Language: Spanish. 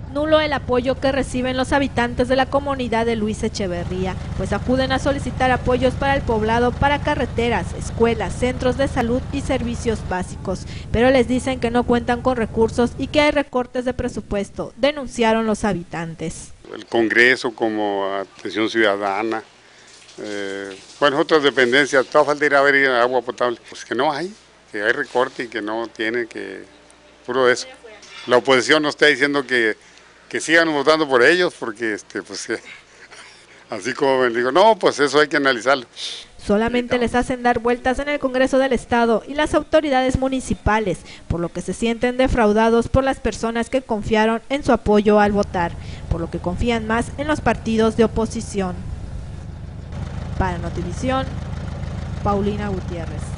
Nulo el apoyo que reciben los habitantes de la comunidad de Luis Echeverría, pues acuden a solicitar apoyos para el poblado para carreteras, escuelas, centros de salud y servicios básicos, pero les dicen que no cuentan con recursos y que hay recortes de presupuesto, denunciaron los habitantes. El Congreso como Atención Ciudadana, otras dependencias, toda falta ir a ver agua potable, pues que no hay, que hay recorte y que no tiene, que puro eso. La oposición nos está diciendo que sigan votando por ellos, porque así como me digo, no, pues eso hay que analizarlo. Solamente les hacen dar vueltas en el Congreso del Estado y las autoridades municipales, por lo que se sienten defraudados por las personas que confiaron en su apoyo al votar, por lo que confían más en los partidos de oposición. Para Notivisión, Paulina Gutiérrez.